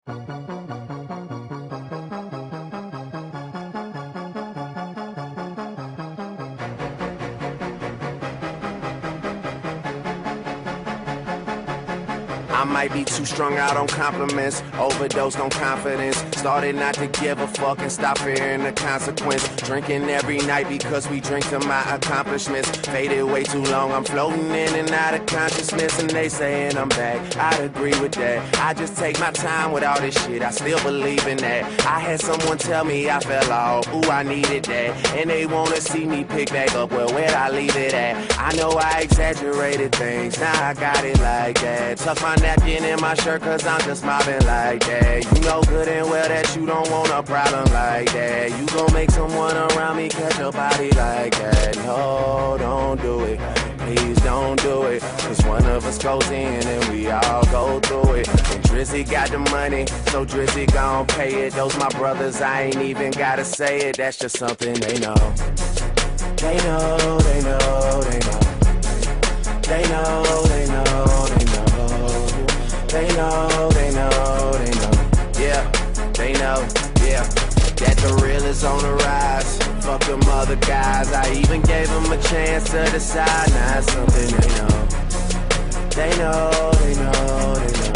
I might be too strung out on compliments, overdosed on confidence. Started not to give a fuck and stop fearing the consequence. Drinking every night because we drink to my accomplishments. Faded way too long, I'm floating in and out of consciousness. And they saying I'm back, I'd agree with that. I just take my time with all this shit, I still believe in that. I had someone tell me I fell off, ooh, I needed that. And they wanna see me pick back up, well, where'd I leave it at? I know I exaggerated things, now I got it like that. Tuck my napkin in my shirt cause I'm just mobbing like that. You know good and well that you don't want a problem like that. You gon' make someone around me catch a body like that. No, don't do it, please don't do it. Cause one of us goes in and we all go through it. And Drizzy got the money, so Drizzy gon' pay it. Those my brothers, I ain't even gotta say it. That's just something they know. They know, they know, they know. They know, they know, they know. They know, they know, they know. Yeah, they know, yeah. That the real is on the rise. Fuck them other guys. I even gave them a chance to decide. Now it's something they know. They know, they know, they know.